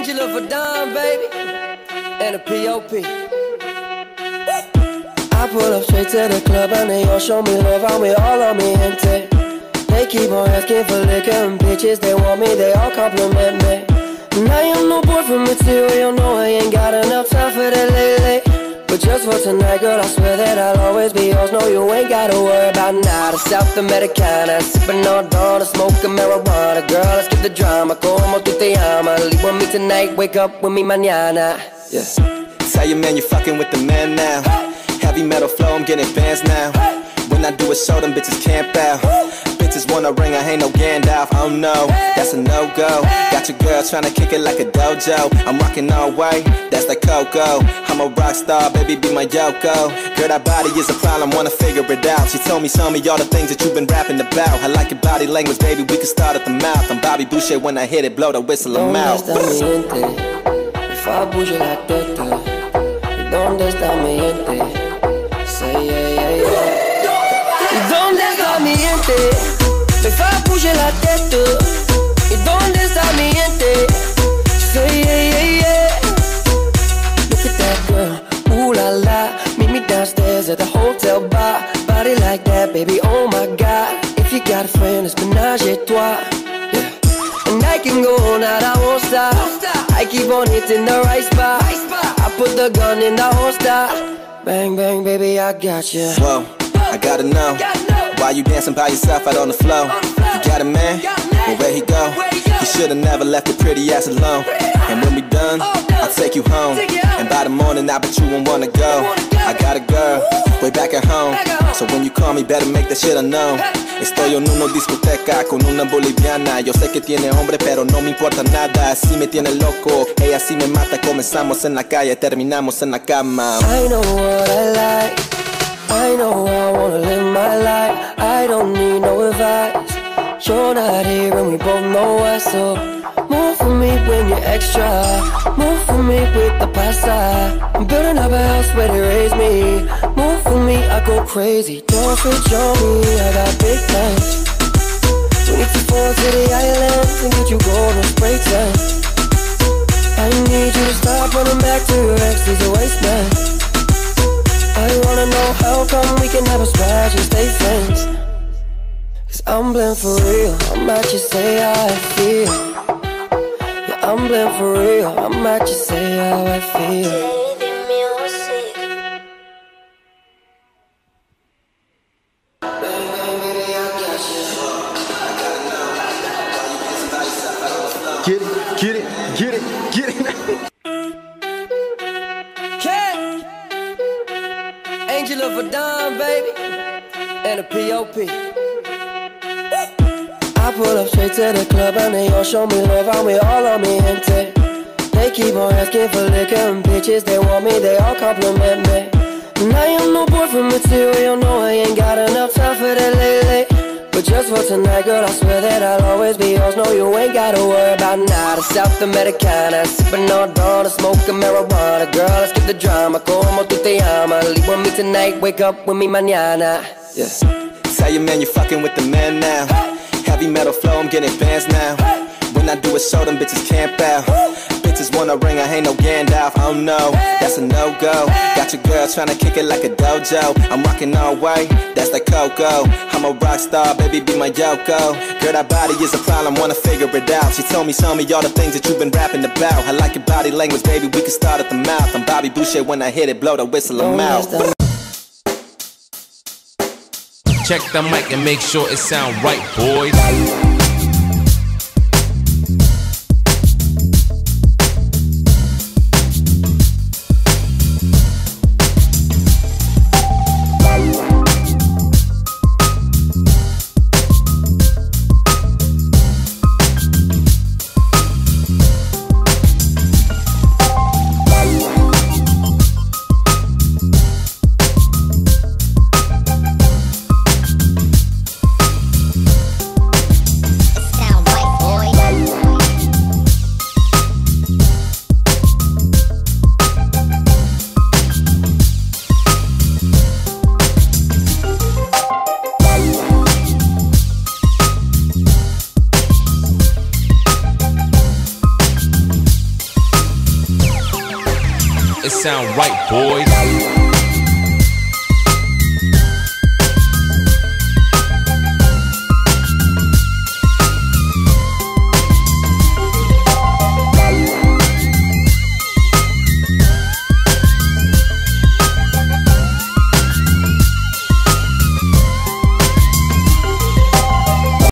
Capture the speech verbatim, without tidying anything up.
Angel of a dime, baby, and a P O P. I pull up straight to the club and they all show me love, and we all on me, gente. They keep on asking for liquor and bitches, they want me, they all compliment me. And I am no boyfriend material, no, I ain't got enough time for that lately. But just for tonight, girl, I swear that I'll always be yours. No, you ain't gotta worry about nada. South Americana, sipping all dawn, smoking marijuana. Girl, let's get the drama, como tu te llamas. Leave with me tonight, wake up with me mañana. Yeah. Tell your man you're fucking with the man now. Heavy metal flow, I'm getting fans now. When I do a show, them bitches camp out. Bitches want a ring, I ain't no Gandalf. Oh no, that's a no-go. Got your girl tryna kick it like a dojo. I'm rocking all white, that's the Coco. I'm a rock star, baby, be my Yoko. Girl, that body is a problem, wanna figure it out. She told me, show me all the things that you've been rapping about. I like your body language, baby, we can start at the mouth. I'm Bobby Boucher, when I hit it, blow the whistle, I'm out. If I bouge la tête, ¿y dónde está mi gente? Say yeah, yeah, yeah. ¿Y dónde está mi gente? Me fa bouger la tête. ¿Y dónde está mi gente? Say yeah, yeah, yeah. Look at that girl, ooh la la. Meet me downstairs at the hotel bar. Body like that, baby, oh my God. If you got a friend, it's ménage à toi. Yeah. And I can go on out, I won't stop. I keep on hitting the right spot. I put the gun in the holster. Bang, bang, baby, I got you. Whoa, I gotta know, why you dancing by yourself out on the floor? You got a man? Well, where he go? He should've never left your pretty ass alone. And when we done, I'll take you home. And by the morning, I bet you won't wanna go. I got a girl, way back at home. So when you call me, better make that shit unknown. Estoy en una discoteca con una boliviana. Yo sé que tiene hombre, pero no me importa nada. Así me tiene loco, ella sí me mata. Comenzamos en la calle, terminamos en la cama. I know what I like, I know I wanna live my life. I don't need no advice. You're not here and we both know why. So move for me when you're extra. Move for me with the pasta. I'm building up a house where they raise me. Move for me, I go crazy. Don't switch on me, I got big plans. We need to fall to the islands and get you golden spray tan. I need you to stop running back to your ex, he's a waste man. I wanna know how come we can have a splash and stay friends. Cause I'm blind for real, I might just say how I feel. Yeah, I'm blind for real, I might just say how I feel. Get it, get it, get it, get it. Cat, Angel of a dime, baby, and a P O P. I pull up straight to the club and they all show me love, and we all on me, gente. They keep on asking for liquor and bitches, they want me, they all compliment me. And I am no boyfriend material, no, I ain't got enough time for that lately. But just for tonight, girl, I swear that I'll always be yours. No, you ain't gotta worry about nada. South Americana, sipping all dawn, smoking marijuana. Girl, let's get the drama, como tu te llamas. Leave with me tonight, wake up with me mañana. Yeah. Tell your man you're fucking with the man now. Heavy metal flow, I'm getting fans now. When I do a show, them bitches camp out. Bitches want a ring, I ain't no Gandalf. Oh no, that's a no-go. Got your girl tryna kick it like a dojo. I'm rocking all white, that's the Coco. I'm a rock star, baby, be my Yoko. Girl, that body is a problem, wanna figure it out. She told me, show me all the things that you've been rapping about. I like your body language, baby, we can start at the mouth. I'm Bobby Boucher, when I hit it, blow the whistle, I'm out. Check the mic and make sure it sound right, boys. it sound right, boys.